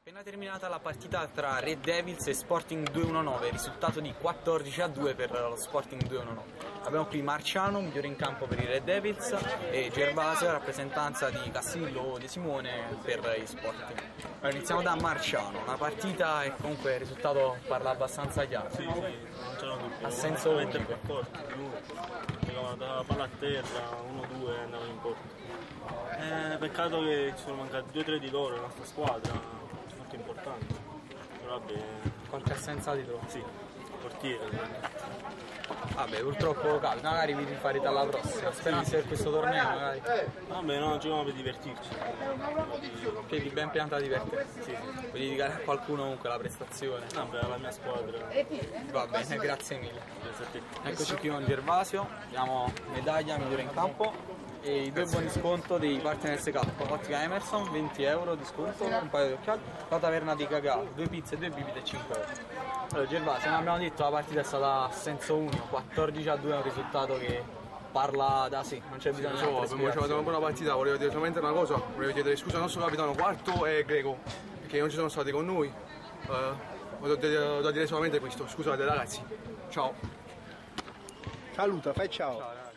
Appena terminata la partita tra Red Devils e Sporting 219, risultato di 14-2 per lo Sporting 219. Abbiamo qui Marciano, migliore in campo per i Red Devils, e Gervasio, rappresentanza di Cassillo o De Simone per i Sporting. Allora, iniziamo da Marciano, una partita e comunque il risultato parla abbastanza chiaro. Sì, non c'era dubbio. A senso unico. Per forza, giocavano da palla a terra, 1-2 e andavano in porta. Peccato che ci sono mancati 2-3 di loro, la nostra squadra. Importante, però vabbè. Qualche assenza di troppo? Sì, portiere. Vabbè, purtroppo capita, magari vi rifarete alla prossima. Speranza per questo torneo magari. Vabbè, no, giochiamo per divertirci. Che ben piantati per te. Sì. Vuoi dedicare a qualcuno comunque la prestazione? Vabbè, alla mia squadra. Va bene, grazie mille. Grazie a te. Eccoci qui con Gervasio, abbiamo medaglia migliore in campo e i due buoni sconto dei partner SK, Ottica Emerson, 20 euro di sconto, un paio di occhiali, la taverna di Cagà, 2 pizze, 2 bibite, 5 euro. Allora Gervasio, come abbiamo detto la partita è stata a senso unico, 14-2 è un risultato che parla da sé, non c'è bisogno di altre abbiamo giocato una buona partita, volevo dire solamente una cosa, volevo chiedere scusa al nostro capitano Quarto e Greco, perché non ci sono stati con noi, devo dire solamente questo, scusate ragazzi, ciao. Saluta, fai ciao. Ciao, ragazzi.